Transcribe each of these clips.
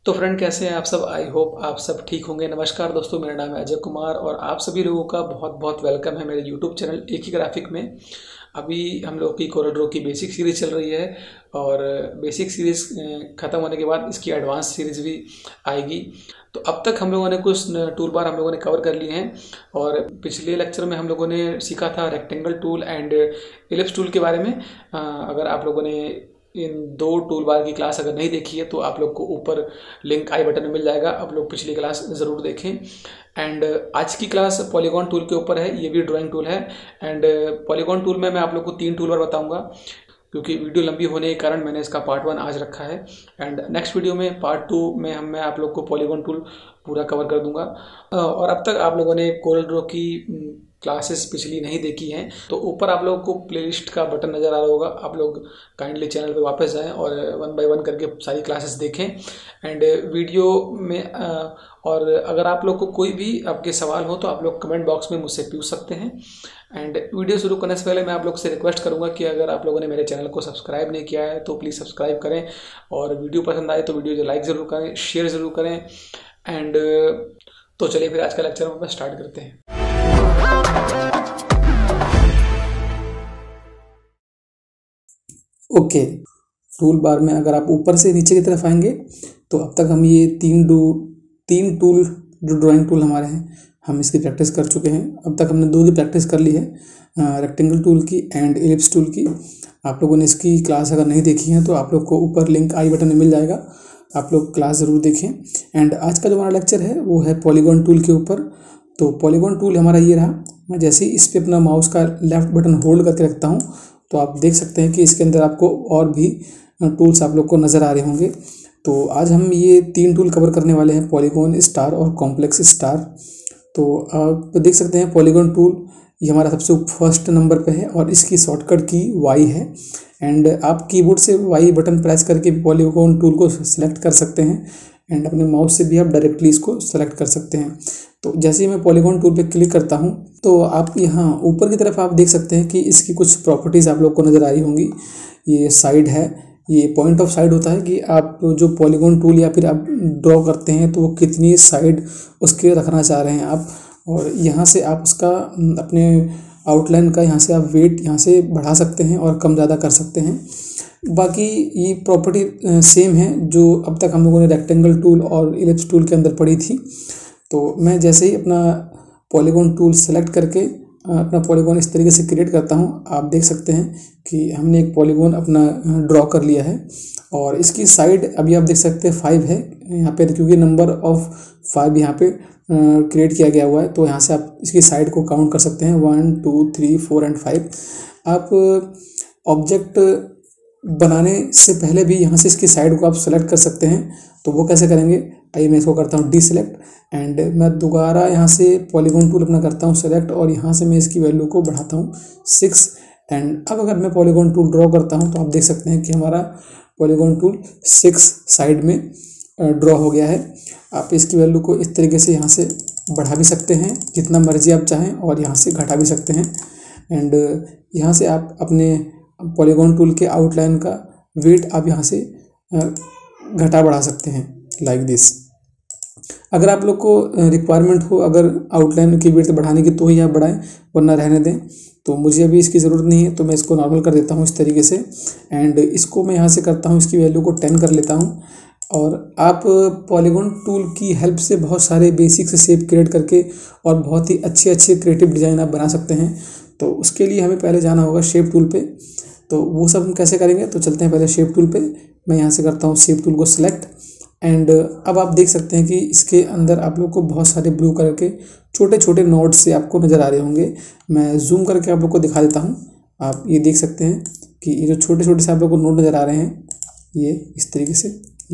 तो फ्रेंड, कैसे हैं आप सब? आई होप आप सब ठीक होंगे। नमस्कार दोस्तों, मेरा नाम है अजय कुमार और आप सभी लोगों का बहुत बहुत वेलकम है मेरे यूट्यूब चैनल एक ही ग्राफिक में। अभी हम लोग की कोरल ड्रॉ की बेसिक सीरीज़ चल रही है और बेसिक सीरीज़ ख़त्म होने के बाद इसकी एडवांस सीरीज़ भी आएगी। तो अब तक हम लोगों ने कुछ टूल बार हम लोगों ने कवर कर लिए हैं और पिछले लेक्चर में हम लोगों ने सीखा था rectangle tool and ellipse tool के बारे में। अगर आप लोगों ने इन दो टूल बार की क्लास अगर नहीं देखी है तो आप लोग को ऊपर लिंक आई बटन में मिल जाएगा, आप लोग पिछली क्लास ज़रूर देखें। एंड आज की क्लास पॉलीगॉन टूल के ऊपर है, ये भी ड्राइंग टूल है। एंड पॉलीगॉन टूल में मैं आप लोग को 3 टूल बार बताऊंगा क्योंकि वीडियो लंबी होने के कारण मैंने इसका पार्ट 1 आज रखा है। एंड नेक्स्ट वीडियो में पार्ट 2 में मैं आप लोग को पॉलीगॉन टूल पूरा कवर कर दूंगा। और अब तक आप लोगों ने कोरल ड्रॉ की क्लासेस पिछली नहीं देखी हैं तो ऊपर आप लोगों को प्लेलिस्ट का बटन नज़र आ रहा होगा, आप लोग काइंडली चैनल पे वापस जाएं और 1 बाय 1 करके सारी क्लासेस देखें। एंड वीडियो में और अगर आप लोग को कोई भी आपके सवाल हो तो आप लोग कमेंट बॉक्स में मुझसे पूछ सकते हैं। एंड वीडियो शुरू करने से पहले मैं आप लोग से रिक्वेस्ट करूंगा कि अगर आप लोगों ने मेरे चैनल को सब्सक्राइब नहीं किया है तो प्लीज़ सब्सक्राइब करें और वीडियो पसंद आए तो वीडियो लाइक ज़रूर करें, शेयर ज़रूर करें। एंड तो चलिए फिर आज का लेक्चर हम स्टार्ट करते हैं। ओके, टूल बार में अगर आप ऊपर से नीचे की तरफ आएंगे तो अब तक हम ये तीन टूल जो ड्राइंग टूल हमारे हैं हम इसकी प्रैक्टिस कर चुके हैं। अब तक हमने 2 की प्रैक्टिस कर ली है, रेक्टेंगल टूल की एंड एलिप्स टूल की। आप लोगों ने इसकी क्लास अगर नहीं देखी है तो आप लोग को ऊपर लिंक आई बटन में मिल जाएगा, आप लोग क्लास ज़रूर देखें। एंड आज का जो हमारा लेक्चर है वो है पॉलीगॉन टूल के ऊपर। तो पॉलीगॉन टूल हमारा ये रहा। मैं जैसे ही इस पर अपना माउस का लेफ्ट बटन होल्ड करके रखता हूँ तो आप देख सकते हैं कि इसके अंदर आपको और भी टूल्स आप लोग को नज़र आ रहे होंगे। तो आज हम ये 3 टूल कवर करने वाले हैं, पॉलीगॉन, स्टार और कॉम्प्लेक्स स्टार। तो आप देख सकते हैं पॉलीगॉन टूल ये हमारा सबसे फर्स्ट नंबर पे है और इसकी शॉर्टकट की Y है। एंड आप कीबोर्ड से Y बटन प्रेस करके पॉलीगॉन टूल को सिलेक्ट कर सकते हैं एंड अपने माउस से भी आप डायरेक्टली इसको सेलेक्ट कर सकते हैं। तो जैसे ही मैं पॉलीगॉन टूल पे क्लिक करता हूं तो आप यहाँ ऊपर की तरफ आप देख सकते हैं कि इसकी कुछ प्रॉपर्टीज़ आप लोग को नज़र आ रही होंगी। ये साइड है, ये पॉइंट ऑफ साइड होता है कि आप जो पॉलीगॉन टूल या फिर आप ड्रॉ करते हैं तो वो कितनी साइड उसके रखना चाह रहे हैं आप। और यहाँ से आप उसका अपने आउटलाइन का यहाँ से आप वेट यहाँ से बढ़ा सकते हैं और कम ज़्यादा कर सकते हैं। बाकी ये प्रॉपर्टी सेम है जो अब तक हम लोगों ने रेक्टेंगल टूल और एलिप्स टूल के अंदर पढ़ी थी। तो मैं जैसे ही अपना पॉलीगॉन टूल सेलेक्ट करके अपना पॉलीगॉन इस तरीके से क्रिएट करता हूँ, आप देख सकते हैं कि हमने एक पॉलीगॉन अपना ड्रॉ कर लिया है। और इसकी साइड अभी आप देख सकते हैं 5 है यहाँ पे, क्योंकि नंबर ऑफ 5 यहाँ पे क्रिएट किया गया हुआ है। तो यहाँ से आप इसकी साइड को काउंट कर सकते हैं 1 2 3 4 एंड 5। आप ऑब्जेक्ट बनाने से पहले भी यहाँ से इसकी साइड को आप सेलेक्ट कर सकते हैं। तो वो कैसे करेंगे, आइए मैं इसको करता हूँ डीसेलेक्ट एंड मैं दोबारा यहाँ से पॉलीगॉन टूल अपना करता हूँ सेलेक्ट और यहाँ से मैं इसकी वैल्यू को बढ़ाता हूँ 6। एंड अब अगर मैं पॉलीगॉन टूल ड्रॉ करता हूँ तो आप देख सकते हैं कि हमारा पॉलीगॉन टूल 6 साइड में ड्रॉ हो गया है। आप इसकी वैल्यू को इस तरीके से यहाँ से बढ़ा भी सकते हैं जितना मर्जी आप चाहें और यहाँ से घटा भी सकते हैं। एंड यहाँ से आप अपने पॉलीगॉन टूल के आउटलाइन का वेट आप यहाँ से घटा बढ़ा सकते हैं लाइक दिस। अगर आप लोग को रिक्वायरमेंट हो अगर आउटलाइन की वेट बढ़ाने की तो ही आप बढ़ाएं, वरना रहने दें। तो मुझे अभी इसकी ज़रूरत नहीं है तो मैं इसको नॉर्मल कर देता हूँ इस तरीके से। एंड इसको मैं यहाँ से करता हूँ, इसकी वैल्यू को 10 कर लेता हूँ। और आप पॉलीगॉन टूल की हेल्प से बहुत सारे बेसिक से शेप क्रिएट करके और बहुत ही अच्छे क्रिएटिव डिज़ाइन आप बना सकते हैं। तो उसके लिए हमें पहले जाना होगा शेप टूल पे। तो वो सब हम कैसे करेंगे, तो चलते हैं पहले शेप टूल पे। मैं यहाँ से करता हूँ शेप टूल को सिलेक्ट। एंड अब आप देख सकते हैं कि इसके अंदर आप लोग को बहुत सारे ब्लू कलर के छोटे छोटे नोड्स से आपको नज़र आ रहे होंगे। मैं जूम करके आप लोग को दिखा देता हूँ। आप ये देख सकते हैं कि ये जो छोटे छोटे से आप लोग को नोड नज़र आ रहे हैं, ये इस तरीके से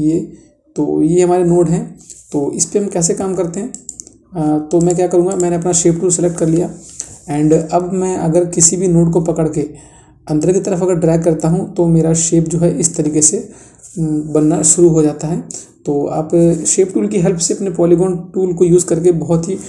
ये हमारे नोड हैं। तो इस पर हम कैसे काम करते हैं, तो मैं क्या करूँगा, मैंने अपना शेप टूल सेलेक्ट कर लिया। एंड अब मैं अगर किसी भी नोड को पकड़ के अंदर की तरफ अगर ड्रैग करता हूँ तो मेरा शेप जो है इस तरीके से बनना शुरू हो जाता है। तो आप शेप टूल की हेल्प से अपने पॉलीगॉन टूल को यूज़ करके बहुत ही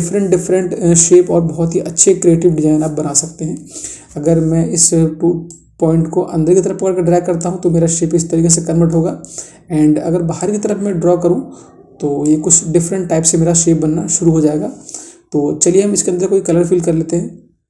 डिफरेंट शेप और बहुत ही अच्छे क्रिएटिव डिज़ाइन आप बना सकते हैं। अगर मैं इस पॉइंट को अंदर की तरफ पकड़ कर ड्रैग करता हूँ तो मेरा शेप इस तरीके से कन्वर्ट होगा। एंड अगर बाहर की तरफ मैं ड्रॉ करूँ तो ये कुछ डिफरेंट टाइप से मेरा शेप बनना शुरू हो जाएगा। तो चलिए हम इसके अंदर कोई कलर फिल कर लेते हैं।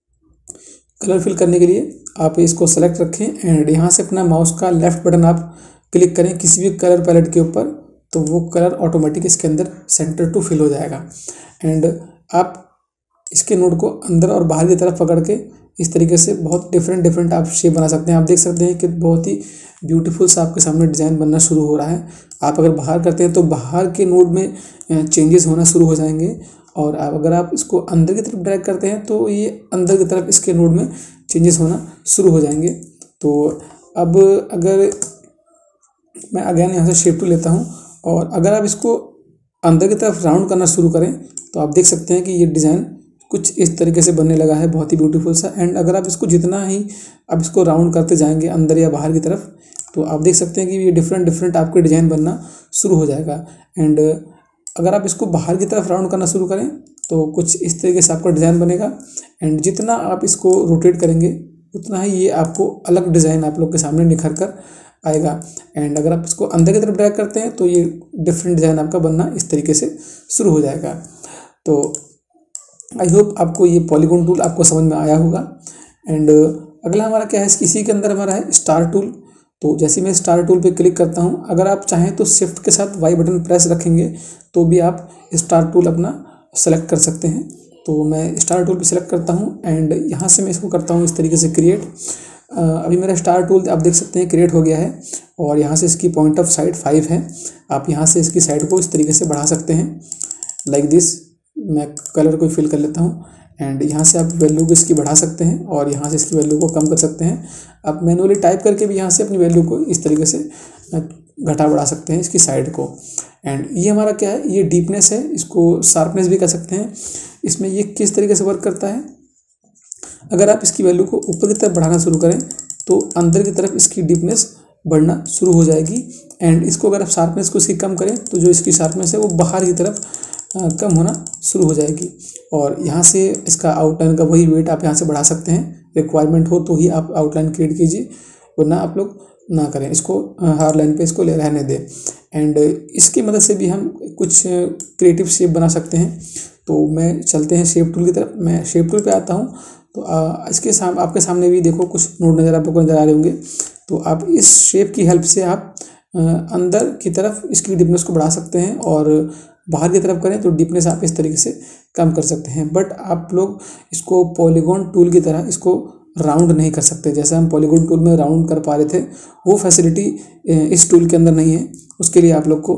कलर फिल करने के लिए आप इसको सेलेक्ट रखें एंड यहाँ से अपना माउस का लेफ्ट बटन आप क्लिक करें किसी भी कलर पैलेट के ऊपर, तो वो कलर ऑटोमेटिक इसके अंदर सेंटर टू फिल हो जाएगा। एंड आप इसके नोड को अंदर और बाहर की तरफ पकड़ के इस तरीके से बहुत डिफरेंट आप शेप बना सकते हैं। आप देख सकते हैं कि बहुत ही ब्यूटीफुल सा आपके सामने डिज़ाइन बनना शुरू हो रहा है। आप अगर बाहर करते हैं तो बाहर के नोड में चेंजेस होना शुरू हो जाएंगे, और अगर आप इसको अंदर की तरफ ड्रैग करते हैं तो ये अंदर की तरफ इसके नोड में चेंजेस होना शुरू हो जाएंगे। तो अब अगर मैं अगेन यहाँ से शेप टू लेता हूँ और अगर आप इसको अंदर की तरफ राउंड करना शुरू करें तो आप देख सकते हैं कि ये डिज़ाइन कुछ इस तरीके से बनने लगा है, बहुत ही ब्यूटीफुल सा। एंड अगर आप इसको जितना ही आप इसको राउंड करते जाएंगे अंदर या बाहर की तरफ, तो आप देख सकते हैं कि ये डिफरेंट आपके डिज़ाइन बनना शुरू हो जाएगा। एंड अगर आप इसको बाहर की तरफ राउंड करना शुरू करें तो कुछ इस तरीके से आपका डिज़ाइन बनेगा। एंड जितना आप इसको रोटेट करेंगे उतना ही ये आपको अलग डिज़ाइन आप लोग के सामने निखर कर आएगा। एंड अगर आप इसको अंदर की तरफ ड्रैग करते हैं तो ये डिफरेंट डिज़ाइन आपका बनना इस तरीके से शुरू हो जाएगा। तो आई होप आपको ये पॉलीगॉन टूल आपको समझ में आया होगा। एंड अगला हमारा क्या है, इसी के अंदर हमारा है स्टार टूल। तो जैसे मैं स्टार टूल पे क्लिक करता हूँ, अगर आप चाहें तो शिफ्ट के साथ वाई बटन प्रेस रखेंगे तो भी आप स्टार टूल अपना सेलेक्ट कर सकते हैं। तो मैं स्टार टूल पे सेलेक्ट करता हूँ एंड यहाँ से मैं इसको करता हूँ इस तरीके से क्रिएट। अभी मेरा स्टार टूल आप देख सकते हैं क्रिएट हो गया है और यहाँ से इसकी पॉइंट ऑफ साइड 5 है। आप यहाँ से इसकी साइड को इस तरीके से बढ़ा सकते हैं लाइक दिस। मैं कलर को फिल कर लेता हूँ एंड यहाँ से आप वैल्यू को इसकी बढ़ा सकते हैं और यहाँ से इसकी वैल्यू को कम कर सकते हैं। आप मैनुअली टाइप करके भी यहाँ से अपनी वैल्यू को इस तरीके से घटा बढ़ा सकते हैं इसकी साइड को। एंड ये हमारा क्या है, ये डीपनेस है, इसको शार्पनेस भी कर सकते हैं। इसमें ये किस तरीके से वर्क करता है, अगर आप इसकी वैल्यू को ऊपर की तरफ बढ़ाना शुरू करें तो अंदर की तरफ इसकी डीपनेस बढ़ना शुरू हो जाएगी। एंड इसको अगर आप शार्पनेस को इसकी कम करें तो जो इसकी शार्पनेस है वो बाहर की तरफ कम होना शुरू हो जाएगी। और यहाँ से इसका आउटलाइन का वही वेट आप यहाँ से बढ़ा सकते हैं, रिक्वायरमेंट हो तो ही आप आउटलाइन क्रिएट कीजिए, वरना आप लोग ना करें, इसको हार लाइन पे इसको रहने दें। एंड इसकी मदद से भी हम कुछ क्रिएटिव शेप बना सकते हैं। तो मैं चलते हैं शेप टूल की तरफ। मैं शेप टूल पे आता हूँ तो इसके आपके सामने भी देखो कुछ नोड नज़र आपको नज़र आ रहे होंगे। तो आप इस शेप की हेल्प से आप अंदर की तरफ इसकी डीपनेस को बढ़ा सकते हैं और बाहर की तरफ करें तो डीपनेस आप इस तरीके से कम कर सकते हैं। बट आप लोग इसको पॉलीगॉन टूल की तरह इसको राउंड नहीं कर सकते। जैसे हम पॉलीगॉन टूल में राउंड कर पा रहे थे, वो फैसिलिटी इस टूल के अंदर नहीं है। उसके लिए आप लोग को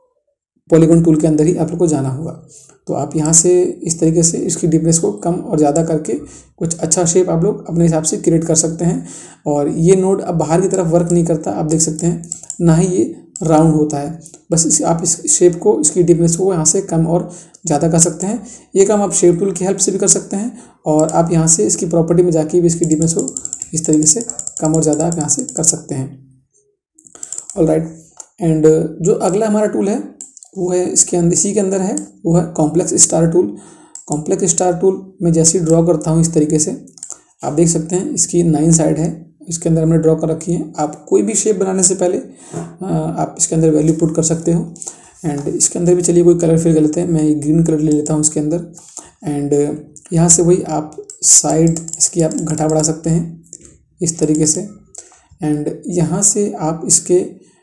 पॉलीगॉन टूल के अंदर ही आप लोग को जाना होगा। तो आप यहाँ से इस तरीके से इसकी डीपनेस को कम और ज़्यादा करके कुछ अच्छा शेप आप लोग अपने हिसाब से क्रिएट कर सकते हैं। और ये नोड अब बाहर की तरफ वर्क नहीं करता, आप देख सकते हैं, ना ही ये राउंड होता है। बस आप इस शेप को, इसकी डीपनेस को यहाँ से कम और ज़्यादा कर सकते हैं। ये काम आप शेप टूल की हेल्प से भी कर सकते हैं और आप यहाँ से इसकी प्रॉपर्टी में जाके भी इसकी डीपनेस को इस तरीके से कम और ज़्यादा आप यहाँ से कर सकते हैं। ऑलराइट, एंड जो अगला हमारा टूल है वो है इसके अंदर, इसी के अंदर है, वो है complex star tool. Complex star tool मैं जैसे ही ड्रॉ करता हूँ इस तरीके से, आप देख सकते हैं इसकी 9 साइड है, इसके अंदर हमने ड्रॉ कर रखी है। आप कोई भी शेप बनाने से पहले आप इसके अंदर वैल्यू पुट कर सकते हो। एंड इसके अंदर भी चलिए कोई कलर फिल कर लेते हैं। मैं ग्रीन कलर ले लेता हूँ इसके अंदर। एंड यहाँ से वही आप साइड इसकी आप घटा बढ़ा सकते हैं इस तरीके से। एंड यहाँ से आप इसके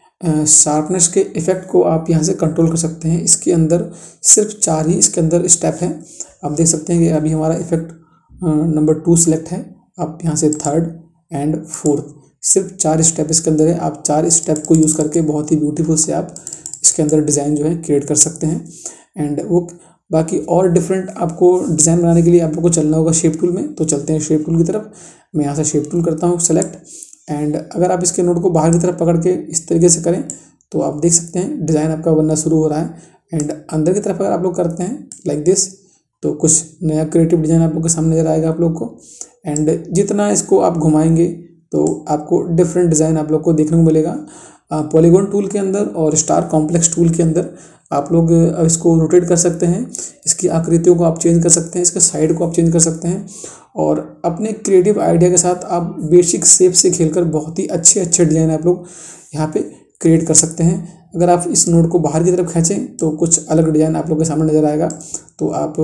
शार्पनेस के इफ़ेक्ट को आप यहाँ से कंट्रोल कर सकते हैं। इसके अंदर सिर्फ 4 ही इसके अंदर स्टेप हैं। आप देख सकते हैं कि अभी हमारा इफ़ेक्ट नंबर 2 सिलेक्ट है। आप यहाँ से 3rd एंड 4th, सिर्फ 4 स्टेप इसके अंदर है। आप 4 स्टेप को यूज़ करके बहुत ही ब्यूटीफुल से आप इसके अंदर डिज़ाइन जो है क्रिएट कर सकते हैं। एंड वो बाकी और डिफरेंट आपको डिज़ाइन बनाने के लिए आप लोग को चलना होगा शेप टूल में। तो चलते हैं शेप टूल की तरफ। मैं यहाँ से शेप टूल करता हूँ सेलेक्ट। एंड अगर आप इसके नोड को बाहर की तरफ पकड़ के इस तरीके से करें तो आप देख सकते हैं डिज़ाइन आपका बनना शुरू हो रहा है। एंड अंदर की तरफ अगर आप लोग करते हैं लाइक दिस तो कुछ नया क्रिएटिव डिज़ाइन आप लोग के सामने नजर आएगा आप लोग को। एंड जितना इसको आप घुमाएंगे तो आपको डिफरेंट डिज़ाइन आप लोग को देखने को मिलेगा। पॉलीगॉन टूल के अंदर और स्टार कॉम्प्लेक्स टूल के अंदर आप लोग इसको रोटेट कर सकते हैं, इसकी आकृतियों को आप चेंज कर सकते हैं, इसके साइड को आप चेंज कर सकते हैं और अपने क्रिएटिव आइडिया के साथ आप बेसिक शेप से खेलकर बहुत ही अच्छे अच्छे डिज़ाइन आप लोग यहाँ पे क्रिएट कर सकते हैं। अगर आप इस नोड को बाहर की तरफ खींचें तो कुछ अलग डिज़ाइन आप लोग के सामने नज़र आएगा। तो आप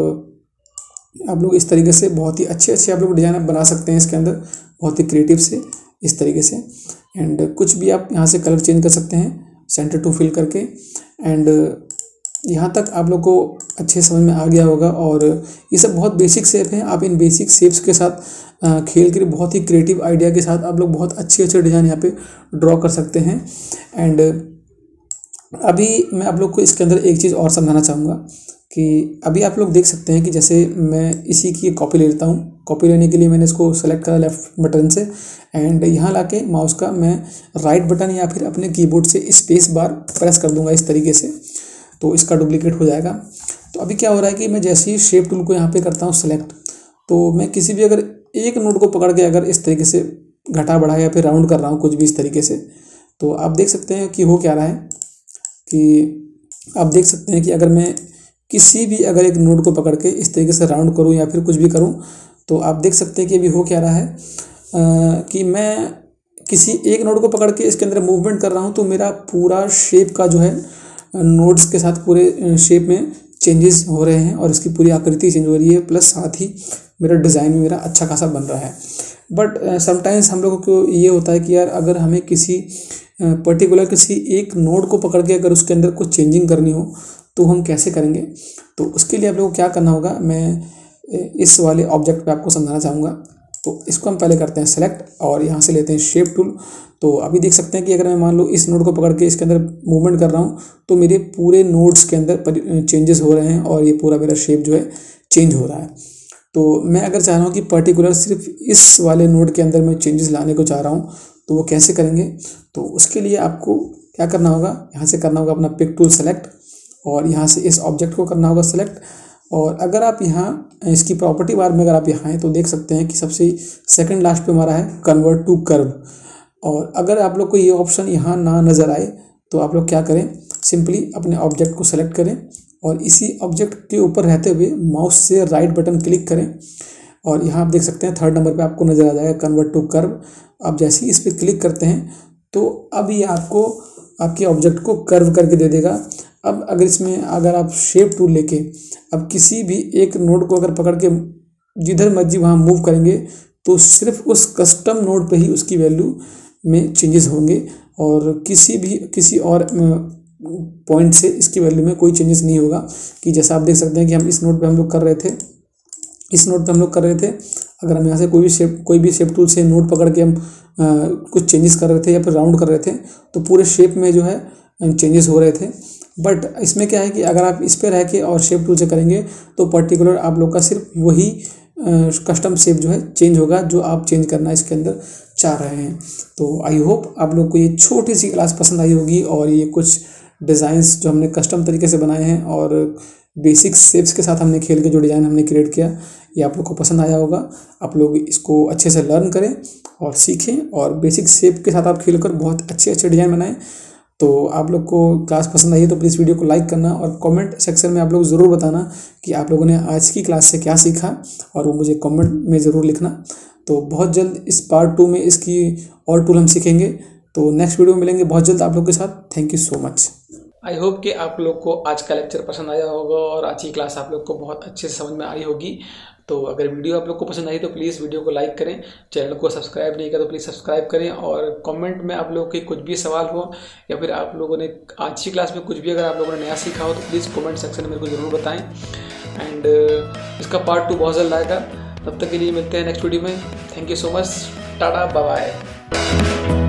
लोग इस तरीके से बहुत ही अच्छे अच्छे आप लोग डिज़ाइन आप बना सकते हैं इसके अंदर, बहुत ही क्रिएटिव से इस तरीके से। एंड कुछ भी आप यहाँ से कलर चेंज कर सकते हैं सेंटर टू फिल करके। एंड यहाँ तक आप लोग को अच्छे समझ में आ गया होगा। और ये सब बहुत बेसिक शेप हैं, आप इन बेसिक शेप्स के साथ खेल कर बहुत ही क्रिएटिव आइडिया के साथ आप लोग बहुत अच्छे अच्छे डिज़ाइन यहाँ पे ड्रॉ कर सकते हैं। एंड अभी मैं आप लोग को इसके अंदर एक चीज़ और समझाना चाहूँगा कि अभी आप लोग देख सकते हैं कि जैसे मैं इसी की कॉपी ले लेता हूँ। कॉपी लेने के लिए मैंने इसको सेलेक्ट करा लेफ़्ट बटन से, एंड यहाँ लाके माउस का मैं राइट बटन या फिर अपने कीबोर्ड से स्पेस बार प्रेस कर दूँगा इस तरीके से, तो इसका डुप्लीकेट हो जाएगा। तो अभी क्या हो रहा है कि मैं जैसे ही शेप टूल को यहाँ पे करता हूँ सेलेक्ट, तो मैं किसी भी अगर एक नोड को पकड़ के अगर इस तरीके से घटा बढ़ा या फिर राउंड कर रहा हूँ कुछ भी इस तरीके से, तो आप देख सकते हैं कि हो क्या रहा है कि आप देख सकते हैं कि अगर मैं किसी भी अगर एक नोड को पकड़ के इस तरीके से राउंड करूँ या फिर कुछ भी करूँ, तो आप देख सकते हैं कि अभी हो क्या रहा है कि मैं किसी एक नोड को पकड़ के इसके अंदर मूवमेंट कर रहा हूँ, तो मेरा पूरा शेप का जो है नोड्स के साथ पूरे शेप में चेंजेस हो रहे हैं और इसकी पूरी आकृति चेंज हो रही है, प्लस साथ ही मेरा डिज़ाइन भी मेरा अच्छा खासा बन रहा है। बट समटाइम्स हम लोगों को ये होता है कि यार अगर हमें किसी पर्टिकुलर किसी एक नोड को पकड़ के अगर उसके अंदर कुछ चेंजिंग करनी हो तो हम कैसे करेंगे। तो उसके लिए आप लोगों को क्या करना होगा, मैं इस वाले ऑब्जेक्ट पे आपको समझाना चाहूँगा। तो इसको हम पहले करते हैं सेलेक्ट और यहाँ से लेते हैं शेप टूल। तो अभी देख सकते हैं कि अगर मैं मान लो इस नोड को पकड़ के इसके अंदर मूवमेंट कर रहा हूँ तो मेरे पूरे नोड्स के अंदर चेंजेस हो रहे हैं और ये पूरा मेरा शेप जो है चेंज हो रहा है। तो मैं अगर चाह रहा हूँ कि पर्टिकुलर सिर्फ इस वाले नोड के अंदर मैं चेंजेस लाने को चाह रहा हूँ, तो वो कैसे करेंगे। तो उसके लिए आपको क्या करना होगा, यहाँ से करना होगा अपना पिक टूल सेलेक्ट और यहाँ से इस ऑब्जेक्ट को करना होगा सेलेक्ट। और अगर आप यहाँ इसकी प्रॉपर्टी बार में अगर आप यहाँ हैं तो देख सकते हैं कि सबसे सेकंड लास्ट पे हमारा है कन्वर्ट टू कर्व। और अगर आप लोग को ये ऑप्शन यहाँ ना नज़र आए तो आप लोग क्या करें, सिंपली अपने ऑब्जेक्ट को सेलेक्ट करें और इसी ऑब्जेक्ट के ऊपर रहते हुए माउस से राइट बटन क्लिक करें और यहाँ आप देख सकते हैं थर्ड नंबर पे आपको नज़र आ जाएगा कन्वर्ट टू कर्व। आप जैसे ही इस पर क्लिक करते हैं तो अब ये आपको आपके ऑब्जेक्ट को कर्व करके दे देगा। अब अगर इसमें अगर आप शेप टूल लेके अब किसी भी एक नोड को अगर पकड़ के जिधर मर्जी वहाँ मूव करेंगे तो सिर्फ उस कस्टम नोड पे ही उसकी वैल्यू में चेंजेस होंगे और किसी और पॉइंट से इसकी वैल्यू में कोई चेंजेस नहीं होगा। कि जैसा आप देख सकते हैं कि हम इस नोड पे हम लोग कर रहे थे, इस नोड पे हम लोग कर रहे थे, अगर हम यहाँ से कोई भी शेप टूल से नोड पकड़ के हम कुछ चेंजेस कर रहे थे या फिर राउंड कर रहे थे तो पूरे शेप में जो है चेंजेस हो रहे थे। बट इसमें क्या है कि अगर आप इस पर रह के और शेप टूल से करेंगे तो पर्टिकुलर आप लोग का सिर्फ वही कस्टम शेप जो है चेंज होगा जो आप चेंज करना इसके अंदर चाह रहे हैं। तो आई होप आप लोग को ये छोटी सी क्लास पसंद आई होगी और ये कुछ डिज़ाइंस जो हमने कस्टम तरीके से बनाए हैं और बेसिक शेप्स के साथ हमने खेल के जो डिज़ाइन हमने क्रिएट किया ये आप लोग को पसंद आया होगा। आप लोग इसको अच्छे से लर्न करें और सीखें और बेसिक शेप के साथ आप खेल कर बहुत अच्छे अच्छे डिज़ाइन बनाएं। तो आप लोग को क्लास पसंद आई है तो प्लीज़ वीडियो को लाइक करना और कमेंट सेक्शन में आप लोग ज़रूर बताना कि आप लोगों ने आज की क्लास से क्या सीखा और वो मुझे कमेंट में ज़रूर लिखना। तो बहुत जल्द इस पार्ट 2 में इसकी और टूल हम सीखेंगे। तो नेक्स्ट वीडियो में मिलेंगे बहुत जल्द आप लोग के साथ। Thank you so much. I hope कि आप लोग को आज का लेक्चर पसंद आया होगा और आज की क्लास आप लोग को बहुत अच्छे से समझ में आई होगी। तो अगर वीडियो आप लोग को पसंद आई तो प्लीज़ वीडियो को लाइक करें, चैनल को सब्सक्राइब नहीं किया तो प्लीज़ सब्सक्राइब करें और कमेंट में आप लोगों के कुछ भी सवाल हो या फिर आप लोगों ने आज की क्लास में कुछ भी अगर आप लोगों ने नया सीखा हो तो प्लीज़ कमेंट सेक्शन में मेरे को ज़रूर बताएं। एंड इसका पार्ट 2 बहुत जल्द आएगा। तब तक के लिए मिलते हैं नेक्स्ट वीडियो में। Thank you so much. Tata bye bye.